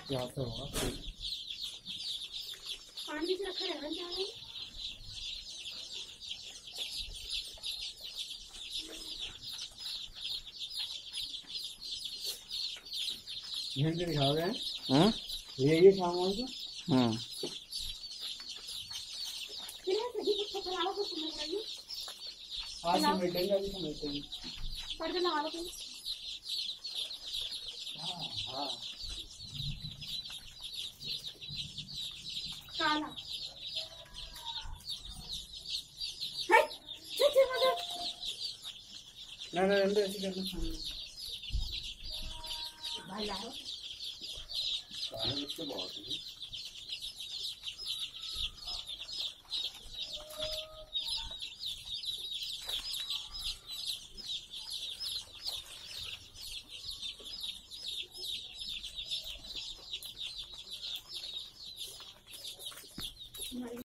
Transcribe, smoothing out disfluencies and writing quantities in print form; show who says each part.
Speaker 1: क्या तो होगा
Speaker 2: पानी से रखा रहना चाहिए।
Speaker 1: झंडे दिखा रहे हैं।
Speaker 3: हाँ
Speaker 1: ये सामान को
Speaker 3: हाँ
Speaker 1: आज समेटेंगे, अभी समेटेंगे।
Speaker 2: पर्दे लगा लो तुम।
Speaker 1: हाँ
Speaker 2: काला
Speaker 1: ना रहने ऐसे करना।
Speaker 2: भाई लाओ
Speaker 1: काले मिर्च तो बहुत है।
Speaker 2: हमारी